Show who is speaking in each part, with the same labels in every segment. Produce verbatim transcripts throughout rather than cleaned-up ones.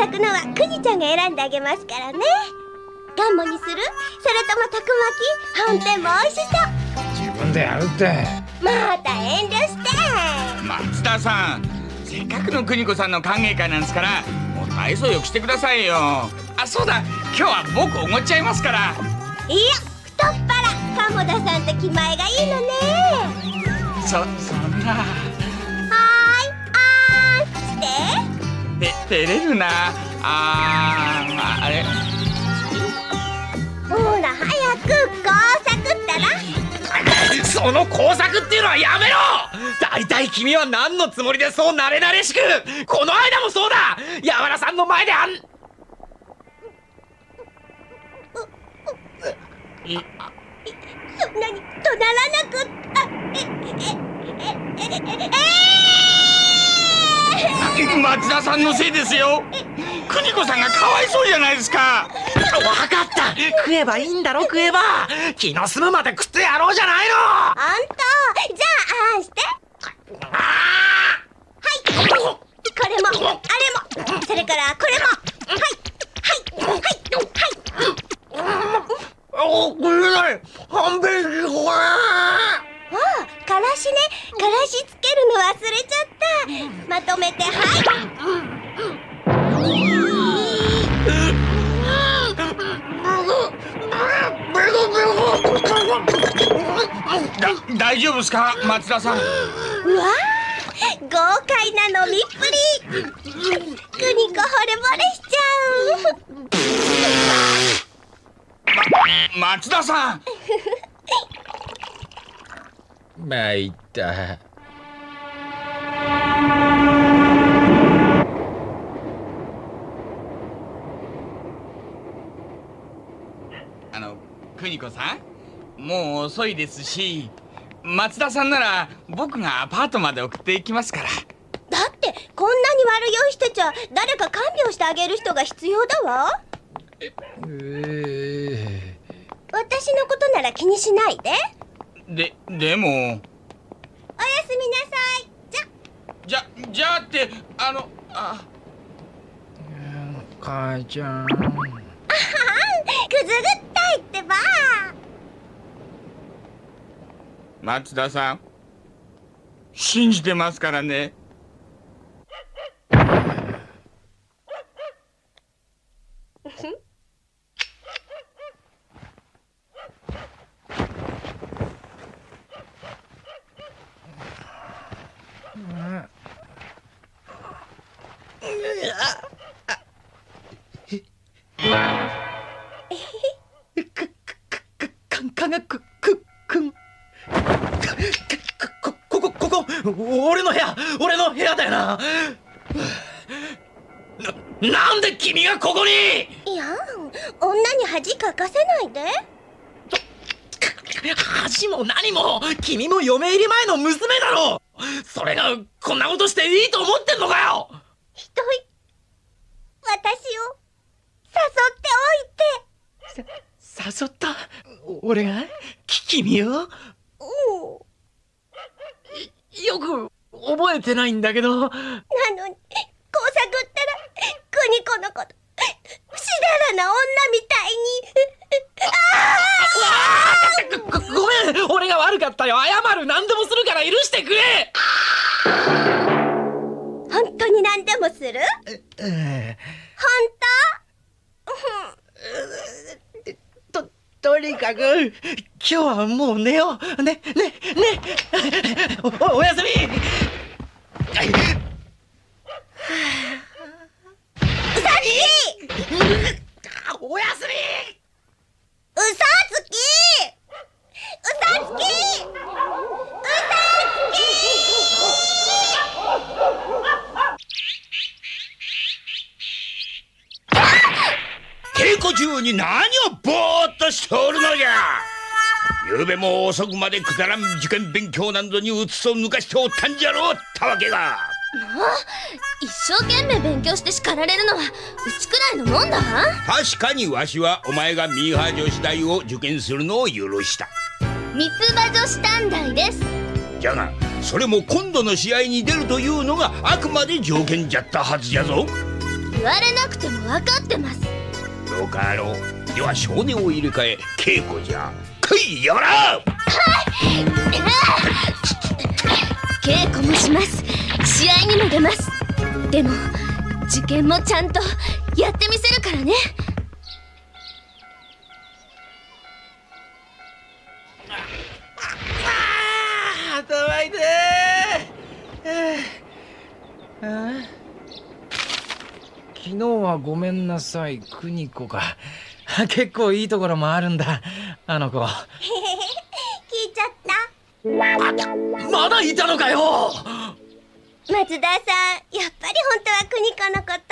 Speaker 1: 咲くのはくにちゃんが選んであげますからね。ガンモにする？それともたくまき？はんぺんも美味しそう。
Speaker 2: 自分でやるって。
Speaker 1: また遠慮して。
Speaker 3: 松田さん、せっかくの邦子さんの歓迎会なんですから、もっと愛想よくしてくださいよ。あ、そうだ、今日は僕おごっちゃいますから。
Speaker 1: いや、太っ腹。鴨田さんと気前がいいのね。
Speaker 3: そ、そんな。
Speaker 1: はーい、あーして。
Speaker 3: て、照れるな。あー、あれ。
Speaker 1: ほら、早く工作ったら。
Speaker 2: その工作っていうのはやめろ。だいたい君は何のつもりでそうなれなれしく。この間もそうだ。山田さんの前であん
Speaker 1: いそんなに怒鳴らなくっあええええええ
Speaker 3: 松田さんのせいですよ。邦子さんがかわいそうじゃないですか。
Speaker 2: 分かった。食えばいいんだろ。食えば気の済むまで食ってやろうじゃないの。
Speaker 1: あんたじゃああんして。
Speaker 2: あ
Speaker 1: はいこれもあれもそれからこれもはいはいはいはい
Speaker 2: お、これない。半分これ。
Speaker 1: ああ、からしね。からしつけるの忘れちゃった。まとめてはい
Speaker 3: だ、大丈夫ですか松田さん。
Speaker 1: うわー、豪快な飲みっぷり。くにこ惚れ惚れしちゃう。
Speaker 3: ま、松田さん
Speaker 2: 参った。
Speaker 3: あの邦子さん、もう遅いですし、松田さんなら僕がアパートまで送っていきますから。
Speaker 1: だってこんなに悪酔いしてちゃ誰か看病してあげる人が必要だわ。
Speaker 2: ええ
Speaker 1: 私のことなら気にしないで。
Speaker 3: で、でも。
Speaker 1: おやすみなさい。じゃ。
Speaker 3: じゃ、じゃあって、あの、あ。
Speaker 2: 母ちゃん。
Speaker 1: あはん、くずぐったいってば。
Speaker 3: 松田さん、信じてますからね。
Speaker 2: かがくくくん。こここここ俺の部屋俺の部屋だよな。な、なんで君がここに。
Speaker 1: いやん、女に恥かかせないで。
Speaker 2: 恥も何も君も嫁入り前の娘だろ。それがこんなことしていいと思ってんのかよ。
Speaker 1: ひどい。私を誘っておいて。
Speaker 2: さ誘った俺がき君を。
Speaker 1: おう。
Speaker 2: よく覚えてないんだけど。なのに
Speaker 1: 工作ったら邦子のこと不死だらな女みたいに。
Speaker 2: ああご、ごめん俺が悪かったよ。謝る。何でもするから許してくれ。
Speaker 1: 本当に何でもする？
Speaker 2: え
Speaker 1: 本
Speaker 2: 当？ととにかく今日はもう寝よう。ねねねお、おやすみ。
Speaker 1: うさつき
Speaker 2: おやすみ。
Speaker 1: うさつきうさつきうさつき。
Speaker 4: 稽古中に何をぼーっとしておるのじゃ。ゆうべも遅くまでくだらん受験勉強などにうつつを抜かしておったんじゃろうったわけだ。
Speaker 5: もう一生懸命勉強して叱られるのはうちくらいのもんだわ。
Speaker 4: 確かにわしはお前がミーハー女子大を受験するのを許した。
Speaker 5: 三つ葉女子短大です。
Speaker 4: じゃがそれも今度の試合に出るというのがあくまで条件じゃったはずじゃぞ。
Speaker 5: え言われなくても分かってます。
Speaker 4: そうかろう。では少年を入れ替え稽古じゃ。来いやら。
Speaker 5: 稽古もします。試合にも出ます。でも受験もちゃんとやってみせるからね。
Speaker 2: あー頭痛い。あ昨日はごめんなさい、邦子か。結構いいところもあるんだ、あの子。
Speaker 1: 聞いちゃった。
Speaker 2: まだいたのかよ。
Speaker 1: 松田さん、やっぱり本当は邦子のこと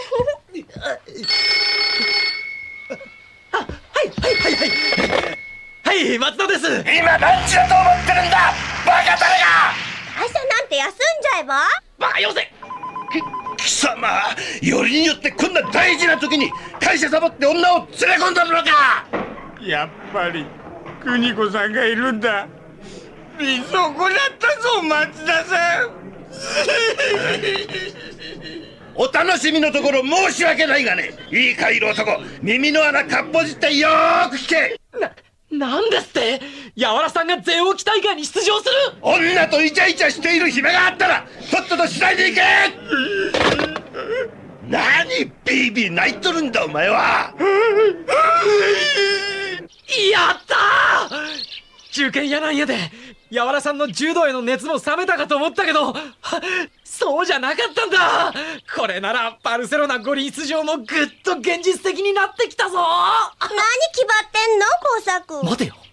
Speaker 2: あ、はいはいはいはいはい、松田です。
Speaker 4: 今何時だと思ってるんだ、バカタレが。
Speaker 1: 会社なんて休んじゃえば。
Speaker 2: バカよせ。
Speaker 4: 貴様、よりによってこんな大事な時に会社サボって女を連れ込んだのか。
Speaker 3: やっぱり邦子さんがいるんだ。見損なったぞ松田さん。
Speaker 4: お楽しみのところ申し訳ないがね、いいかいろ男、耳の穴かっぽじってよーく聞け。
Speaker 2: な、なんですって。やわらさんが全王期大会に出場する。
Speaker 4: 女とイチャイチャしている暇があったらとっととしないでいけ。何ビービー泣いとるんだお前は。
Speaker 2: やったー。受験やなんやでやわらさんの柔道への熱も冷めたかと思ったけど、そうじゃなかったんだ。これならバルセロナ五輪出場もぐっと現実的になってきたぞ。
Speaker 1: 何気張ってんの工作。
Speaker 2: 待てよ。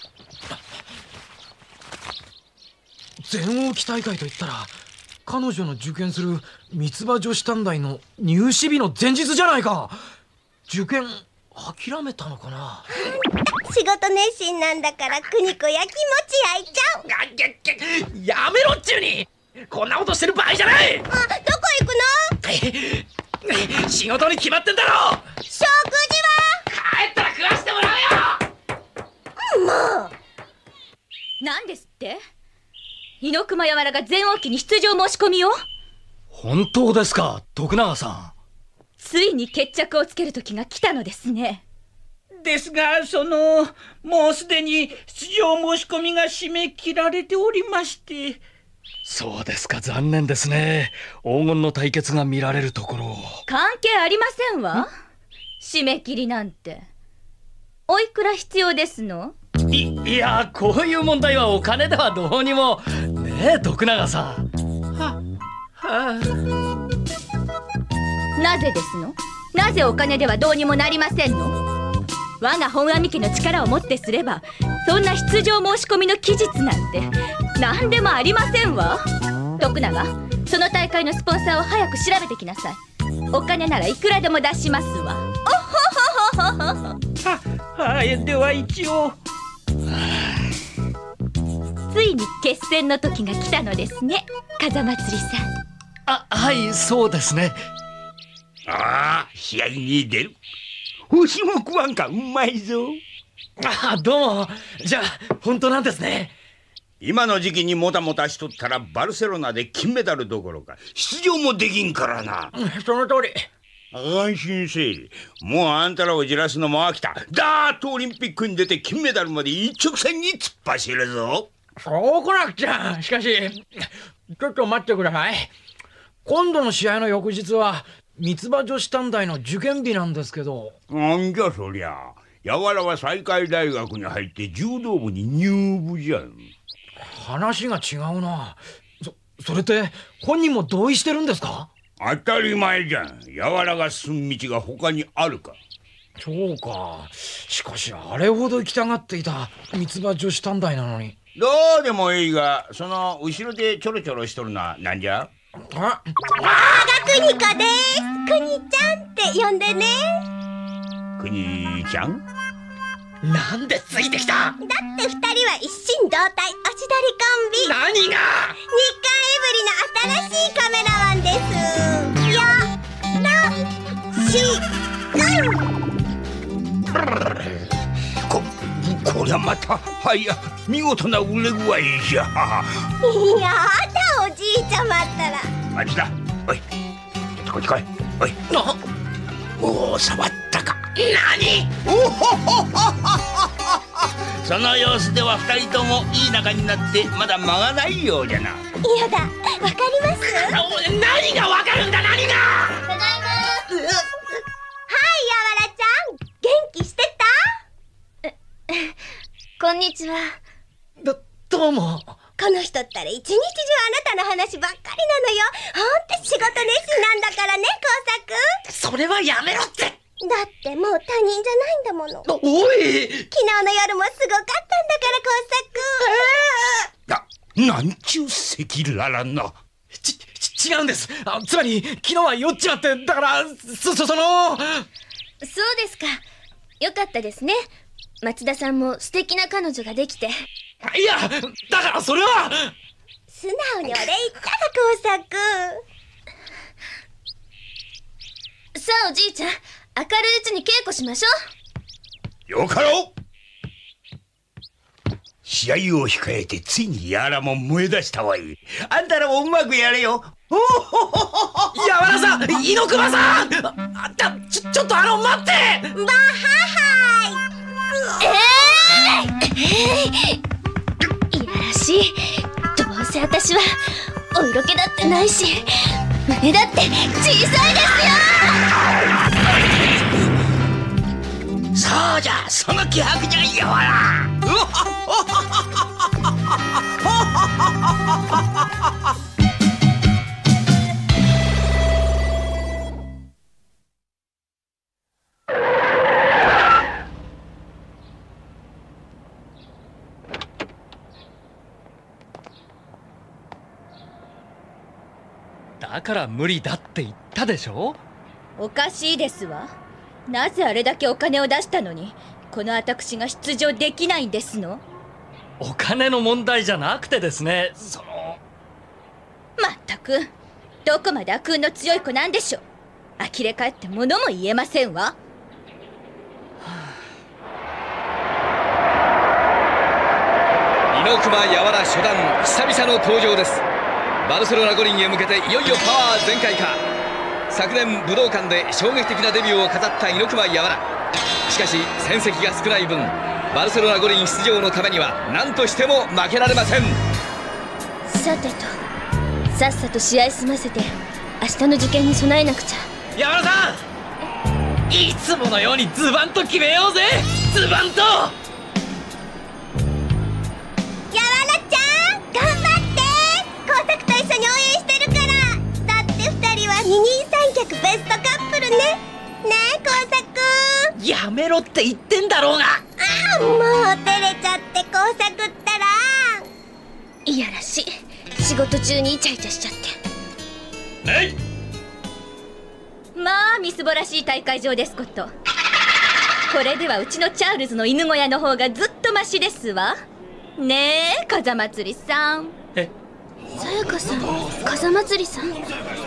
Speaker 2: 全王期大会といったら彼女の受験する三つ葉女子短大の入試日の前日じゃないか。受験諦めたのかな。
Speaker 1: 仕事熱心なんだから邦子やきもち焼いちゃう。
Speaker 2: あやめろっちゅうに。こんなことしてる場合じゃない。
Speaker 1: あ、どこ行くの。
Speaker 2: 仕事に決まってんだろ。
Speaker 1: 食事は
Speaker 2: 帰ったら食わしてもらうよ。
Speaker 1: もう
Speaker 5: なんですって。猪熊やわらが全王期に出場申し込みを。
Speaker 2: 本当ですか、徳永さん。
Speaker 5: ついに決着をつける時が来たのですね。
Speaker 6: ですが、そのもうすでに出場申し込みが締め切られておりまして。
Speaker 2: そうですか、残念ですね。黄金の対決が見られるところを。
Speaker 5: 関係ありませんわ。締め切りなんて。おいくら必要ですの。
Speaker 2: い, いやこういう問題はお金ではどうにもねえ徳永さん。はは
Speaker 5: なぜですの。なぜお金ではどうにもなりませんの。我が本阿弥家の力をもってすればそんな出場申し込みの期日なんて何でもありませんわ。徳永、その大会のスポンサーを早く調べてきなさい。お金ならいくらでも出しますわ。おほほほほほ。
Speaker 6: は、はい、では一応。
Speaker 5: ついに決戦の時が来たのですね、風祭りさん。
Speaker 2: あ、はいそうですね。
Speaker 4: ああ、試合に出る。星も食わんか、うまいぞ。
Speaker 2: あ、どうも。じゃあ本当なんですね。
Speaker 4: 今の時期にもたもたしとったらバルセロナで金メダルどころか出場もできんからな。
Speaker 2: うん、その通り。
Speaker 4: 安心せい。もうあんたらをじらすのも飽きた。だーっとオリンピックに出て金メダルまで一直線に突っ走るぞ。
Speaker 2: そうこなくちゃ。しかしちょっと待ってください。今度の試合の翌日は三つ葉女子短大の受験日なんですけど。
Speaker 4: なんじゃそりゃ。やわらは西海大学に入って柔道部に入部じゃん。
Speaker 2: 話が違うな。そそれって本人も同意してるんですか。
Speaker 4: 当たり前じゃん。やわらが進む道が他にあるか。
Speaker 2: そうか。しかしあれほど行きたがっていた三つ葉女子短大なのに。
Speaker 4: どうでもいいが、その後ろでちょろちょろしとるのはなんじゃ。
Speaker 2: あ、
Speaker 1: 我が邦子です。邦ちゃんって呼んでね。
Speaker 4: 国ちゃん。
Speaker 2: なんでついてきた。
Speaker 1: だって二人は一心同体、おしどりコンビ。
Speaker 2: 何が。
Speaker 1: 日刊エブリの新しいカメラマンです。よろしく。
Speaker 4: こ、こりゃまた、はいや、見事な売れ具合じゃ。
Speaker 1: やだ、おじいちゃまったら。
Speaker 4: あっちだ。おい、ちょっとこっち来い。 おい、もう触ったか。何？おほほほほ。その様子では二人ともいい仲になってまだ間がないようじゃな。
Speaker 1: いやだ、わかります。
Speaker 2: 何がわかるんだ、何が。
Speaker 1: ただいま。はい、やわらちゃん、元気してた？
Speaker 5: こんにちは。
Speaker 2: ど、どうも。
Speaker 1: この人ったら一日中あなたの話ばっかりなのよ。ほんと仕事熱心なんだからね、工作。
Speaker 2: それはやめろって。
Speaker 1: だってもう他人じゃないんだもの。
Speaker 2: おい、
Speaker 1: 昨日の夜もすごかったんだから、工作。
Speaker 4: な、なんちゅう赤裸々な。
Speaker 2: ち、ち、違うんです。あ、つまり昨日は酔っちまって、だからそ、そ、その。
Speaker 5: そうですか。よかったですね。松田さんも素敵な彼女ができて。
Speaker 2: いや、だからそれは
Speaker 1: 素直にお礼言ったら、工作。
Speaker 5: さあおじいちゃん、明るいうちに稽古しましょ
Speaker 4: う。よかろう。試合を控えてついにやらも燃え出したわい。あんたらもうまくやれよ。おほほほほ。
Speaker 2: やわらさん、猪熊さん、あ、あ、ちょ、ちょっとあの待って。
Speaker 1: バッハハイ。
Speaker 5: ええーいやらしい。どうせ私はお色気だってないし、胸だって小さいですよ。
Speaker 4: そうじゃ、その気迫じゃやわら。
Speaker 2: だから無理だって言ったでしょ。
Speaker 5: おかしいですわ。なぜあれだけお金を出したのにこの私が出場できないんですの？
Speaker 2: お金の問題じゃなくてですね、その。
Speaker 5: まったく、どこまで悪運の強い子なんでしょう。呆れ返って物も言えませんわ。
Speaker 7: 猪熊やわら初段久々の登場です。バルセロナ五輪へ向けていよいよパワー全開か。昨年武道館で衝撃的なデビューを飾った猪熊やわら。しかし戦績が少ない分、バルセロナ五輪出場のためには何としても負けられません。
Speaker 5: さてと、さっさと試合済ませて明日の受験に備えなくちゃ。
Speaker 2: やわらさん、いつものようにズバンと決めようぜ。ズバンと。
Speaker 1: やわらちゃん、頑張って。工作と一緒に応援してるから。だって二人は二人三脚ベストカップルね。ねえ、工作。
Speaker 2: やめろって言ってんだろうが。
Speaker 1: ああ、もう照れちゃって工作ったら。
Speaker 5: いやらしい。仕事中にイチャイチャしちゃって。
Speaker 4: えい。
Speaker 5: まあみすぼらしい大会場ですこと。これではうちのチャールズの犬小屋の方がずっとマシですわ。ねえ、風祭りさん。
Speaker 2: え、
Speaker 5: さやかさん、風祭りさん。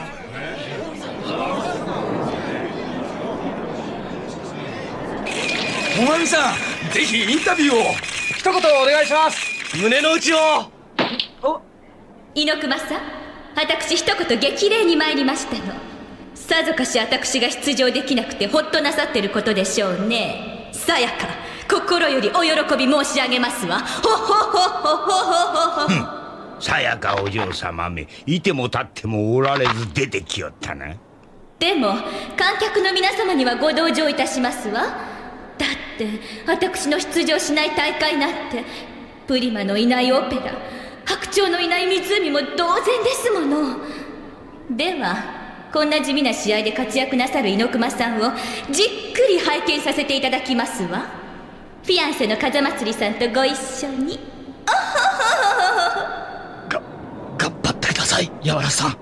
Speaker 7: おまみさん、ぜひインタビューを一言お願いします。
Speaker 2: 胸の内を。
Speaker 5: お、猪熊さん、私一言激励に参りましたの。さぞかし私が出場できなくてほっとなさってることでしょうね。さやか、心よりお喜び申し上げますわ。ほほほほほほほほ。
Speaker 4: さやかお嬢様め、いても立ってもおられず出てきよったな。
Speaker 5: でも観客の皆様にはご同情いたしますわ。だって私の出場しない大会なんて、プリマのいないオペラ、白鳥のいない湖も同然ですもの。ではこんな地味な試合で活躍なさる猪熊さんをじっくり拝見させていただきますわ。フィアンセの風祭りさんとご一緒に。おほほほほほ。
Speaker 2: が、頑張ってください、やわらさん。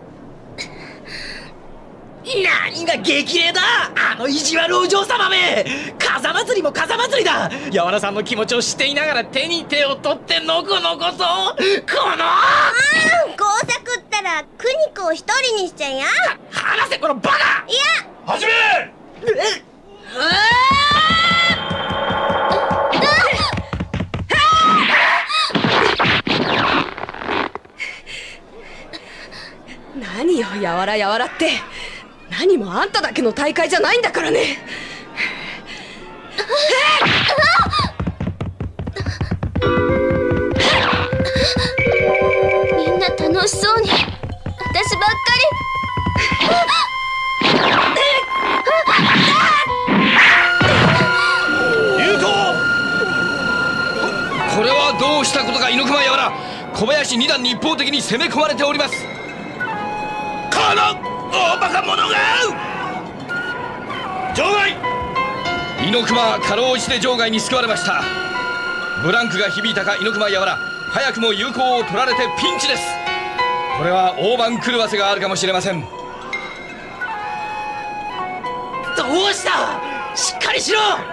Speaker 2: 何が激励だ、あの意地悪お嬢様め。風祭りも風祭りだ。やわらさんの気持ちを知っていながら手に手を取ってのこのことこの。
Speaker 1: ああ、工作ったらクニコを一人にしちゃや。
Speaker 2: 話せこのバカ。
Speaker 1: いや、
Speaker 4: 始め。
Speaker 2: え
Speaker 8: 何よ、やわらやわらって。
Speaker 5: 何もあんただけの大会じゃないんだからね。
Speaker 1: みんな楽しそうに、私ばっか
Speaker 4: り。優子、
Speaker 7: これはどうしたことか。猪熊やわら、小林二段に一方的に攻め込まれております。
Speaker 4: この大バカ者が場外。
Speaker 7: 猪熊かろうじて場外に救われました。ブランクが響いたか猪熊やわら、早くも有効を取られてピンチです。これは大番狂わせがあるかもしれません。
Speaker 2: どうした？しっかりしろ。
Speaker 1: そうよ、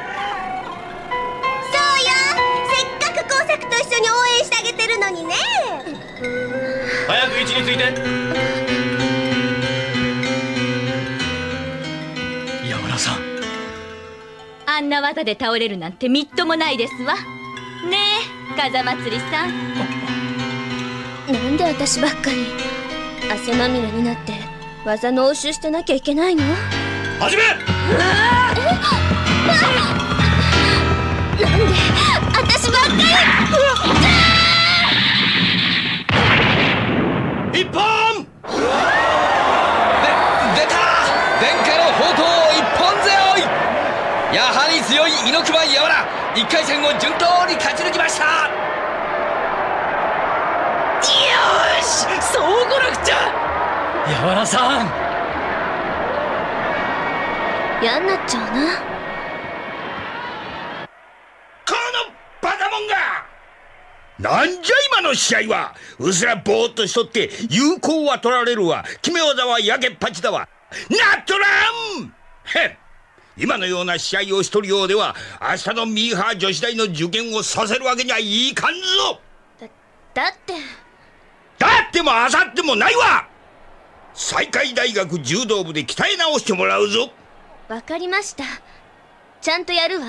Speaker 1: せっかく工作と一緒に応援してあげてるのにね。
Speaker 4: 早く位置について。
Speaker 2: やわらさん、
Speaker 5: あんな技で倒れるなんてみっともないですわ。ねえ風祭さん。
Speaker 1: なんで私ばっかり汗まみれになって技の応酬してなきゃいけないの？
Speaker 4: 始め。
Speaker 1: なんで私ばっか
Speaker 4: り。一本。
Speaker 7: で出た伝家の宝刀一本背負い。やはり強い猪熊やわら、いっかい戦を順当に勝ち抜きました。
Speaker 2: よーし、そうこなくちゃ。やわらさん、
Speaker 1: 嫌になっちゃうな。
Speaker 4: このバカモンが。なんじゃ今の試合は。うすらぼーっとしとって有効は取られるわ、決め技はやけっぱちだわ。なっとらん。へっ、今のような試合をしとるようでは明日のミーハー女子大の受験をさせるわけにはいかんぞ。
Speaker 1: だ、だって
Speaker 4: だってもあさってもないわ。西海大学柔道部で鍛え直してもらうぞ。
Speaker 1: わかりました。ちゃんとやるわ。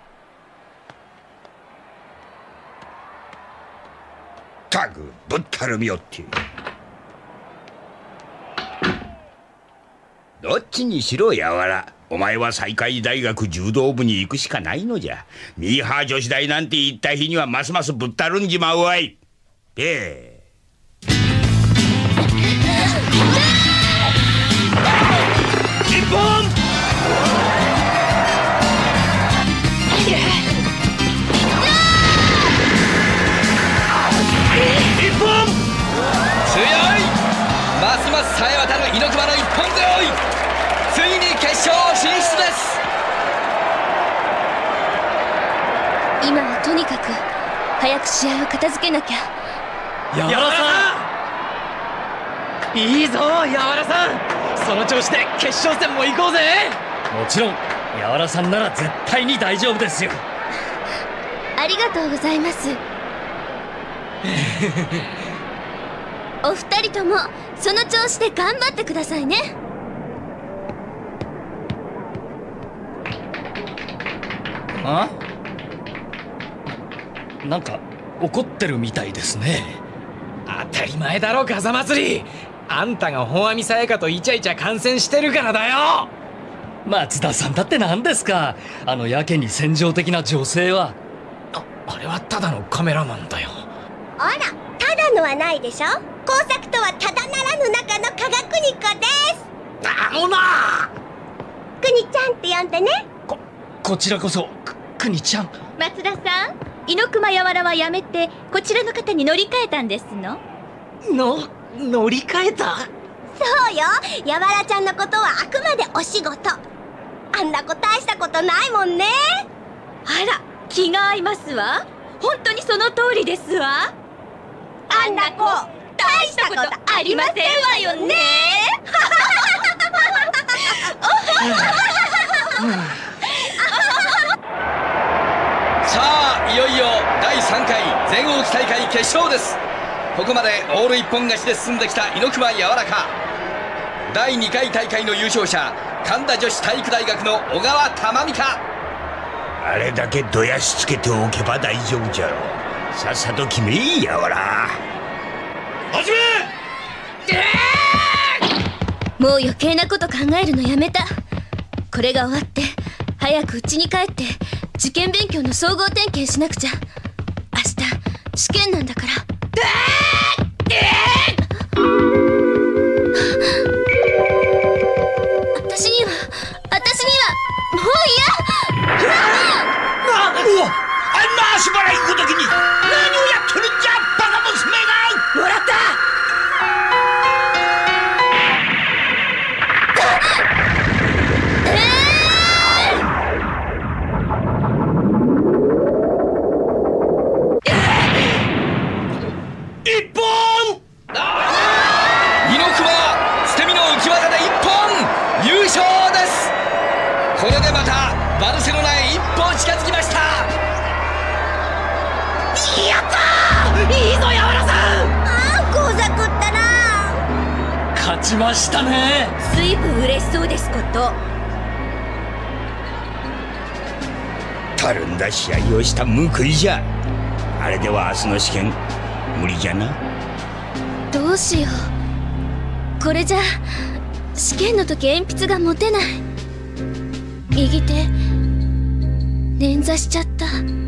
Speaker 4: たくぶったるみよって。どっちにしろやわら、お前は西海大学柔道部に行くしかないのじゃ。ミーハー女子大なんて言った日にはますますぶったるんじまうわい。ええ。一本。一本。
Speaker 7: 強い。ますます冴え渡る猪熊の一本背負い。ついに決勝進出です。
Speaker 1: 今はとにかく早く試合を片付けなきゃ。
Speaker 2: やわらさん、いいぞやわらさん、その調子で決勝戦も行こうぜ。
Speaker 8: もちろんやわらさんなら絶対に大丈夫ですよ。
Speaker 1: ありがとうございます。お二人ともその調子で頑張ってくださいね。
Speaker 8: あ？なんか怒ってるみたいですね。
Speaker 2: 当たり前だろ風祭り。あんたが本阿弥さやかとイチャイチャ観戦してるからだよ。
Speaker 8: 松田さんだって何ですか、あのやけに戦場的な女性は。
Speaker 2: あ、あれはただのカメラマンだよ。
Speaker 1: あら、ただのはないでしょ。工作とはただならぬ中の科学ニコです。
Speaker 2: あのな、
Speaker 1: くにちゃんって呼んでね。
Speaker 8: ここちらこそくくにちゃん。
Speaker 5: 松田さん、猪熊やわらはやめてこちらの方に乗り換えたんですの？
Speaker 2: の乗り換えた？
Speaker 1: そうよ、やわらちゃんのことはあくまでお仕事。あんな子大したことないもんね。
Speaker 5: あら、気が合いますわ。本当にその通りですわ。
Speaker 1: あんな子大したことありませんわよね。
Speaker 7: さあいよいよだいさんかい全国大会決勝です。ここまでオール一本勝ちで進んできた猪熊やわらか。だいにかい大会の優勝者神田女子体育大学の小川珠美か。
Speaker 4: あれだけどやしつけておけば大丈夫じゃろ。さっさと決めいやわら。始め。
Speaker 5: もう余計なこと考えるのやめた。これが終わって早く家に帰って受験勉強の総合点検しなくちゃ。明日試験なんだから。私には私にはもう嫌。
Speaker 4: うわ、あんな足払いごときに何をやっとるんじゃ、バカ娘が。
Speaker 1: もらった。
Speaker 4: 一本。
Speaker 7: 猪熊捨て身の浮き技で一本優勝です。これでまたバルセロナへ一歩近づきました。
Speaker 1: やったー、いいぞヤワラさん。ああ、ゴザ食ったな。
Speaker 8: 勝ちましたね。
Speaker 5: ずいぶん嬉しそうですこと。
Speaker 4: たるんだ試合をした報いじゃ。あれでは明日の試験無理じゃな。
Speaker 5: どうしよう。これじゃ試験の時鉛筆が持てない。右手捻挫しちゃった。